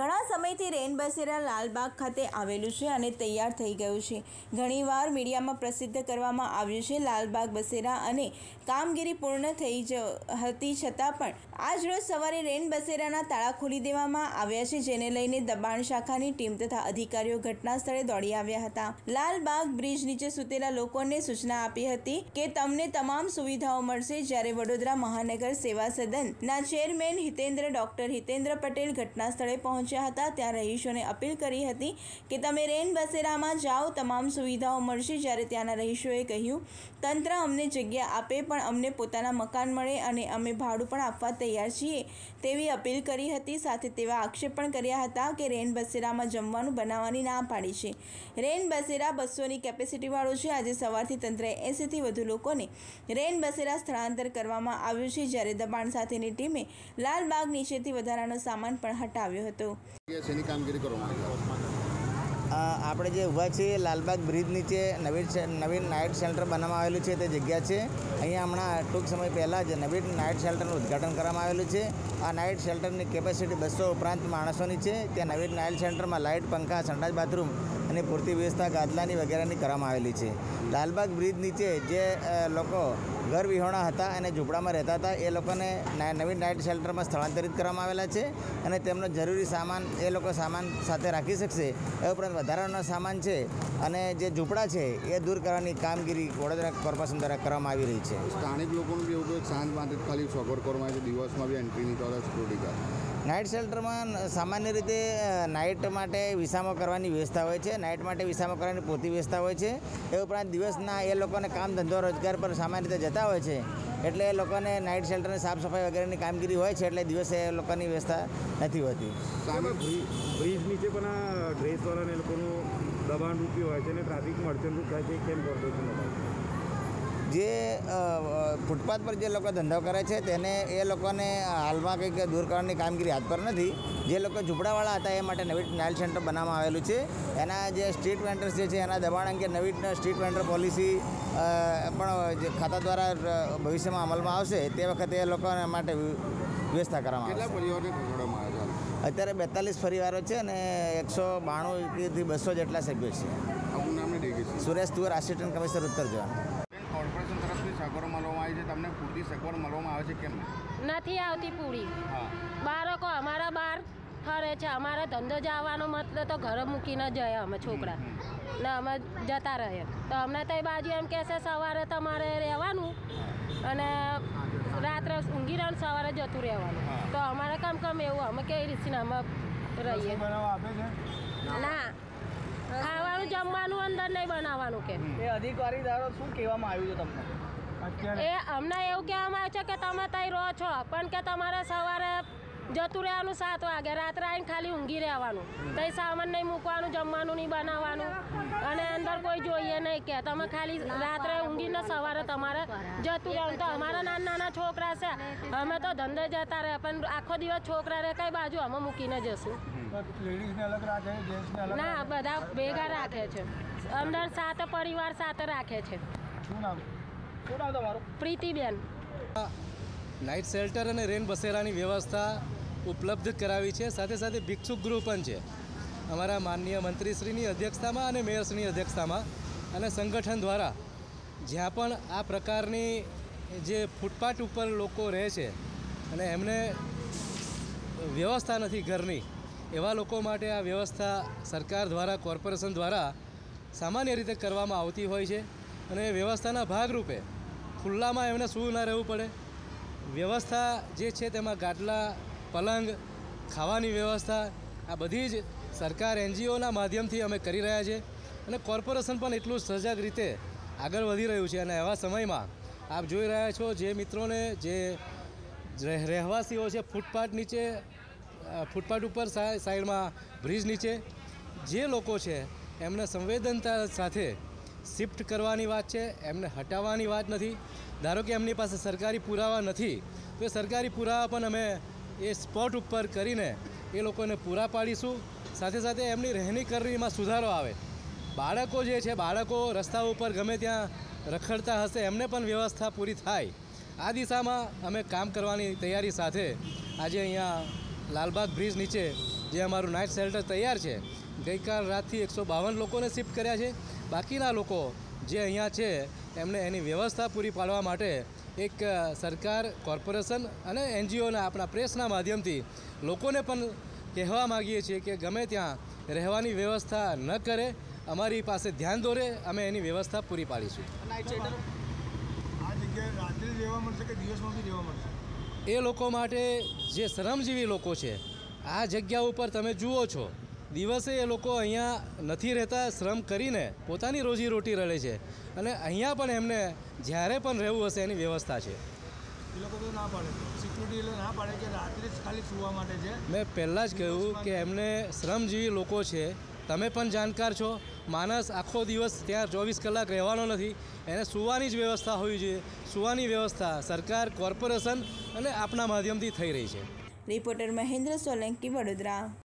ઘણા સમયથી રેન બસેરા લાલબાગ ખાતે આવેલું છે અને તૈયાર થઈ ગયું છે। ઘણીવાર મીડિયામાં પ્રસિદ્ધ કરવામાં આવ્યું છે લાલબાગ બસેરા અને કામગીરી પૂર્ણ થઈ હતી છતાં પણ આજ રોજ સવારે રેન બસેરાના તાળા ખોલી દેવામાં આવ્યા છે, જેને લઈને દબાણ શાખાની ટીમ તથા અધિકારીઓ ઘટના સ્થળે દોડી આવ્યા હતા। લાલબાગ બ્રિજ નીચે સૂતેલા લોકોને સૂચના આપી હતી કે તમને તમામ સુવિધાઓ મળશે, જ્યારે વડોદરા મહાનગર સેવા સદનના ચેરમેન ડોક્ટર હિતેન્દ્ર પટેલ ઘટના સ્થળે પહોંચ્યા હતા। ત્યાં રહીશોને અપીલ કરી હતી કે તમે રેન બસેરામાં જાઓ, તમામ સુવિધાઓ મળશે। જ્યારે ત્યાંના રહીશોએ કહ્યું, તંત્ર અમને જગ્યા આપે પણ અમને પોતાના મકાન મળે અને અમે ભાડું પણ આપવા તૈયાર છીએ તેવી અપીલ કરી હતી। સાથે તેવા આક્ષેપ પણ કર્યા હતા કે રેન બસેરામાં જમવાનું બનાવવાની ના પાડી છે। રેન બસેરા 200ની કેપેસિટીવાળો છે। આજે સવારથી તંત્રએ 80થી વધુ લોકોને રેન બસેરા સ્થળાંતર કરવામાં આવ્યું છે, જ્યારે દબાણ સાથેની ટીમે લાલબાગ નીચેથી વધારાનો સામાન પણ હટાવ્યો હતો। આપણે જે ઊભા છીએ લાલબાગ બ્રિજ નીચે નવીન નાઇટ શેલ્ટર બનાવવામાં આવેલું છે તે જગ્યા છે। અહીંયા હમણાં ટૂંક સમય પહેલાં જ નવીન નાઇટ શેલ્ટરનું ઉદ્ઘાટન કરવામાં આવેલું છે। આ નાઇટ શેલ્ટરની કેપેસિટી 200 ઉપરાંત માણસોની છે। ત્યાં નવીન નાઇટ શેલ્ટરમાં લાઇટ, પંખા, સંડાસ, બાથરૂમ અને પૂરતી વ્યવસ્થા ગાદલાની વગેરેની કરવામાં આવેલી છે। લાલબાગ બ્રિજ નીચે જે લોકો ઘર વિહોણા હતા અને ઝૂંપડામાં રહેતા હતા એ લોકોને નવીન નાઇટ શેલ્ટરમાં સ્થળાંતરિત કરવામાં આવેલા છે અને તેમનો જરૂરી સામાન એ લોકો સામાન સાથે રાખી શકશે। એ ઉપરાંત વધારાનો સામાન છે અને જે ઝૂંપડા છે એ દૂર કરવાની કામગીરી વડોદરા કોર્પોરેશન દ્વારા કરવામાં આવી રહી છે। સ્થાનિક લોકોનું બી એવું શાંત માટે ખાલી સગવડ કરવામાં આવે છે, દિવસમાં બી એન્ટ્રી નીકળે સિક્યુરિટી ગાર્ડ। નાઇટ શેલ્ટરમાં સામાન્ય રીતે નાઇટ માટે વિસામો કરવાની વ્યવસ્થા હોય છે, નાઇટ માટે વિસામો કરવાની પૂરતી વ્યવસ્થા હોય છે। એ ઉપરાંત દિવસના એ લોકોને કામ ધંધો રોજગાર પર સામાન્ય રીતે જતા હોય છે, એટલે એ લોકોને નાઇટ શેલ્ટરની સાફ સફાઈ વગેરેની કામગીરી હોય છે, એટલે દિવસે એ લોકોની વ્યવસ્થા નથી હોતી। બ્રિજ નીચે પણ આ ડ્રેસવાળાને એ લોકોનું દબાણ રૂપિયો હોય છે અને ટ્રાફિકમાં અડચણરૂપ થાય છે, કેમ કોર્પોરેશન જે ફૂટપાથ પર જે લોકો ધંધો કરે છે તેને એ લોકોને હાલમાં કંઈક દૂર કરવાની કામગીરી હાથ પર નથી। જે લોકો ઝૂંપડાવાળા હતા એ માટે નવી નાઇટ શેલ્ટર બનાવવામાં આવેલું છે। એના જે સ્ટ્રીટ વેન્ડર્સ જે છે એના દબાણ અંગે નવી સ્ટ્રીટ વેન્ડર પોલિસી પણ જે ખાતા દ્વારા ભવિષ્યમાં અમલમાં આવશે તે વખતે એ લોકો માટે વ્યવસ્થા કરવામાં આવશે। કેટલા પરિવારને ખસેડવામાં આવ્યા છે? અત્યારે 42 પરિવારો છે અને 192થી 200 જેટલા સભ્યો છે। આપનું નામ નહીં? સુરેશ તુવર, આસિસ્ટન્ટ કમિશનર ઉત્તર ઝોન। કોર્પોરેશન તરફથી સગવડ મળવામાં આવી છે, તમને પૂરતી સગવડ મળવામાં આવે છે કેમ નથી આવતી પૂરી? બાળકો અમારા બહાર ફરે છે, અમારા ધંધો જવાનો મતલબ તો ઘરે મૂકીને જાય અમે છોકરા ને અમે જતા રહીએ તો અમને તો એ બાજુ એમ કહેશે સવારે તમારે રહેવાનું અને રાત્રે ઊંઘી રહેવાનું, સવારે જતું રહેવાનું। તો અમારે કામ એવું અમે કેવી રીતે અમે રહીએ? ના, ખાવાનું જમવાનું અંદર નહીં બનાવવાનું કે એ અધિકારી દ્વારા શું કહેવામાં આવ્યું છે તમને? એ અમને એવું કહેવામાં આવે છે કે તમે ત્યાં રહો છો પણ કે તમારે સવારે જતું રહેવાનું 7 વાગે, રાત્રે આવીને ખાલી ઊંઘી રહેવાનું, ત્યાં સામાન નહીં મૂકવાનું, જમવાનું નહીં બનાવવાનું અને અંદર કોઈ જોઈએ નહીં કે તમે ખાલી રાત્રે ઊંઘીને સવારે તમારે જતું રહેવાનું। તો અમારા નાના છોકરા છે, અમે તો ધંધે જતા રહે પણ આખો દિવસ છોકરા રહે કઈ બાજુ અમે મૂકીને જશું? ના, બધા ભેગા રાખે છે, અંદર 7 પરિવાર સાથે રાખે છે। શું નામ તમારું? પ્રીતિબેન। નાઇટ શેલ્ટર અને રેન બસેરાની વ્યવસ્થા ઉપલબ્ધ કરાવી છે, સાથે સાથે ભિક્ષુક ગૃહ પણ છે અમારા માનનીય મંત્રીશ્રીની અધ્યક્ષતામાં અને મેયરશ્રીની અધ્યક્ષતામાં અને સંગઠન દ્વારા। જ્યાં પણ આ પ્રકારની જે ફૂટપાથ ઉપર લોકો રહે છે અને એમને વ્યવસ્થા નથી ઘરની, એવા લોકો માટે આ વ્યવસ્થા સરકાર દ્વારા, કોર્પોરેશન દ્વારા સામાન્ય રીતે કરવામાં આવતી હોય છે અને વ્યવસ્થાના ભાગરૂપે ખુલ્લામાં એમને સૂવું ના રહેવું પડે। વ્યવસ્થા જે છે તેમાં ગાદલા, પલંગ, ખાવાની વ્યવસ્થા આ બધી જ સરકાર NGOના માધ્યમથી અમે કરી રહ્યા છીએ અને કોર્પોરેશન પણ એટલું સજાગ રીતે આગળ વધી રહ્યું છે। અને એવા સમયમાં આપ જોઈ રહ્યા છો જે મિત્રોને જે રહેવાસીઓ છે ફૂટપાથ નીચે, ફૂટપાથ ઉપર સાઈડમાં બ્રિજ નીચે જે લોકો છે એમને સંવેદનતા સાથે શિફ્ટ કરવાની વાત છે, એમને હટાવવાની વાત નથી। ધારો કે એમની પાસે સરકારી પુરાવા નથી તો એ સરકારી પુરાવા પણ અમે એ સ્પોટ ઉપર કરીને એ લોકોને પૂરા પાડીશું। સાથે સાથે એમની રહેણી કરણીમાં સુધારો આવે। બાળકો જે છે, બાળકો રસ્તા ઉપર ગમે ત્યાં રખડતા હશે, એમને પણ વ્યવસ્થા પૂરી થાય આ દિશામાં અમે કામ કરવાની તૈયારી સાથે આજે અહીંયા લાલબાગ બ્રિજ નીચે જે અમારું નાઇટ શેલ્ટર તૈયાર છે ગઈકાલ રાતથી 152 લોકોને શિફ્ટ કર્યા છે. બાકીના લોકો જે અહીંયા છે એમને એની વ્યવસ્થા પૂરી પાડવા માટે એક સરકાર, કોર્પોરેશન અને NGOના આપણા પ્રેસના માધ્યમથી લોકોને પણ કહેવા માગીએ છીએ કે ગમે ત્યાં રહેવાની વ્યવસ્થા ન કરે, અમારી પાસે ધ્યાન દોરે, અમે એની વ્યવસ્થા પૂરી પાડીશું. આ જગ્યાએ રાત્રે રહેવા મળશે કે દિવસમાં બી રહેવા મળશે? એ લોકો માટે જે શ્રમજીવી લોકો છે આ જગ્યા ઉપર તમે જુઓ છો, દિવસે એ લોકો અહીંયા નથી રહેતા, શ્રમ કરીને પોતાની રોજીરોટી રળે છે અને અહીંયા પણ એમને જ્યારે પણ રહેવું હશે એની વ્યવસ્થા છે. એ લોકો તો ના પાડે, સિક્યુરિટી ના પાડે કે રાત્રે જ ખાલી સુવા માટે છે. મેં પહેલાં જ કહ્યું કે એમને શ્રમજીવી લોકો છે, તમે પણ જાણકાર છો. માણસ આખો દિવસ ત્યાં 24 કલાક રહેવાનો નથી, એને સૂવાની જ વ્યવસ્થા હોવી જોઈએ. સૂવાની વ્યવસ્થા સરકાર, કોર્પોરેશન અને આપના માધ્યમથી થઈ રહી છે. રિપોર્ટર મહેન્દ્ર સોલંકી, વડોદરા.